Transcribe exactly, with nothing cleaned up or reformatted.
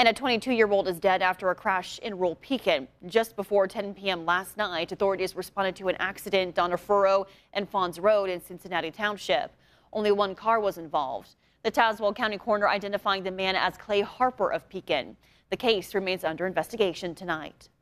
And a twenty-two-year-old is dead after a crash in rural Pekin. Just before ten p m last night, authorities responded to an accident on a furrow and Fawns Road in Cincinnati Township. Only one car was involved. The Tazewell County coroner identifying the man as Clay Harper of Pekin. The case remains under investigation tonight.